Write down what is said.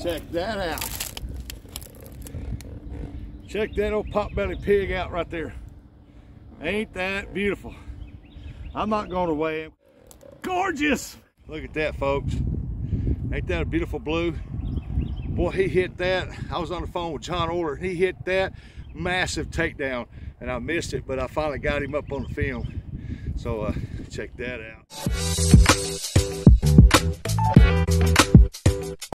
Check that out. Check that old pot-bellied pig out right there. Ain't that beautiful? I'm not going to weigh him. Gorgeous! Look at that, folks. Ain't that a beautiful blue? Boy, he hit that. I was on the phone with John Order. He hit that massive takedown, and I missed it, but I finally got him up on the film. So check that out.